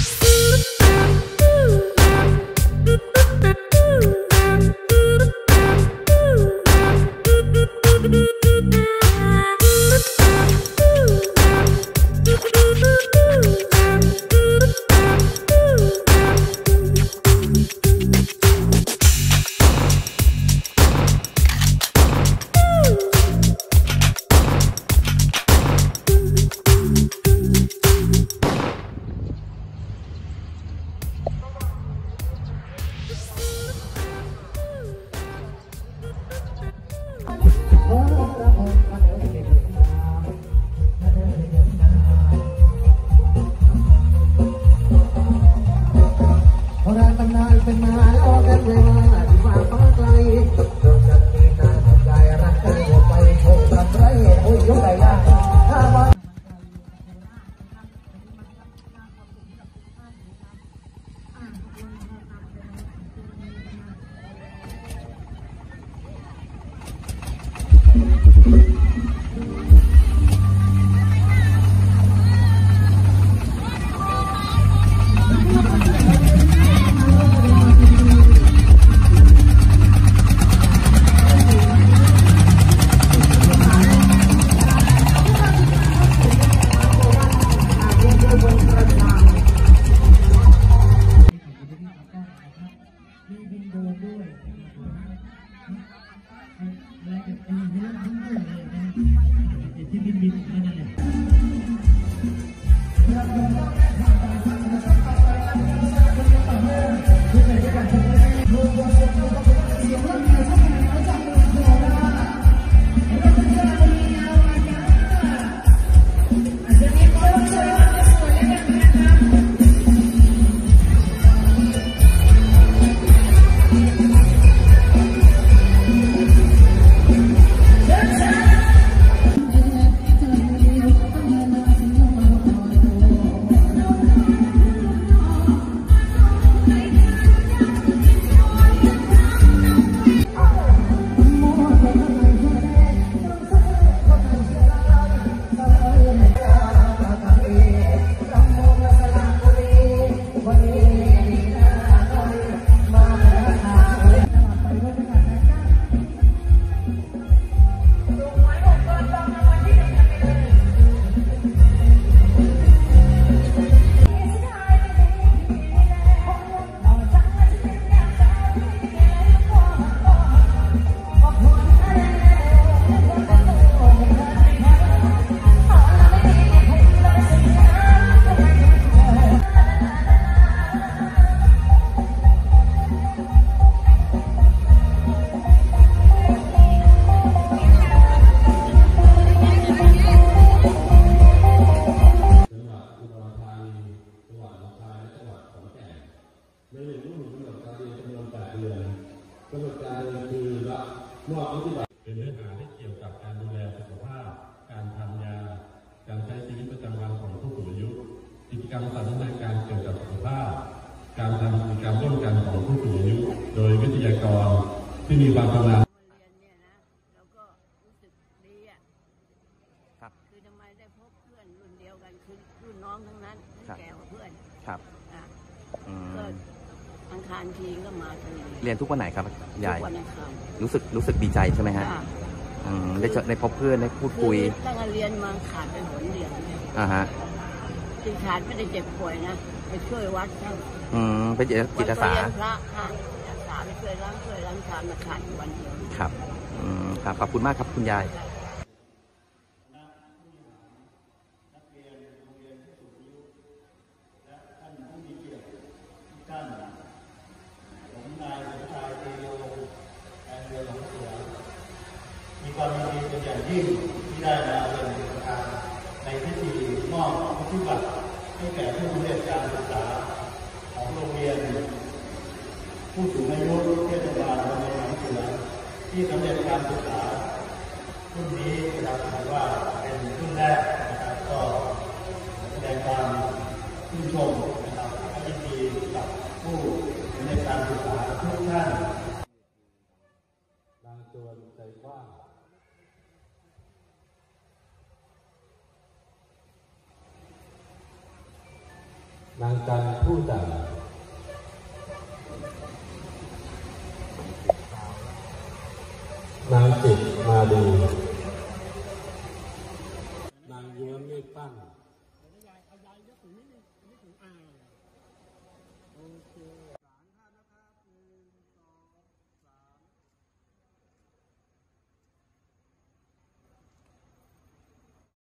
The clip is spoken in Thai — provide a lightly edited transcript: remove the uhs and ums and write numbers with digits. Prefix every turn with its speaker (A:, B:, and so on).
A: เป็นเนื้อหาที่เกี่ยวกับการดูแลสุขภาพการทานยาการใช้ชีวิตประจำวันของผู้สูงอายุกิจกรรมสันทนาการเกี่ยวกับสุขภาพการทำกิจกรรมร่วมกันของผู้สูงอายุโดยวิทยากรที่มีความชำนาญ
B: คือทำไมได้พบเพื่อนรุ่นเดียวกันคือรุ่นน้องทั้งนั้นแก่กว่าเพื่อน
C: ครับ
B: ก็อังคารทีก็มาที
C: เรียนทุกวันไหนครับยาย
B: วันอังคาร
C: รู้สึกดีใจใช่ไหมฮะได้พบเพื่อนได้พูดคุย
B: ตั้งแต่เรียนมาขาดไปหนเดียว
C: ฮะ
B: ที่ขาดไม่ได้เจ็บป่วยนะไปช่วยวัดท่าน
C: เป็นจิตอาสา
B: พระค่ะอาสาไปช่วยล้างชามมาขาดวันเดียว
C: ครับครับขอบคุณมากครับคุณยาย
D: มีความยินดีเป็นอย่างยิ่งที่ได้มาเป็นประธานในพิธีมอบวุฒิบัตรให้แก่ผู้สำเร็จการศึกษาของโรงเรียนผู้สูงอายุเทศบาลตำบลหนองเสือที่สำเร็จการศึกษารุ่นนี้เราถือว่าเป็นรุ่นแรกนะครับก็แสดงความชื่นชมนะครับยินดีกับผู้สำเร็จการศึกษาทุกท่าน
A: บางส่วนใจกว้างนางจันผู้จัดนางจิตมาดีนางย้วนเมฆปั้นน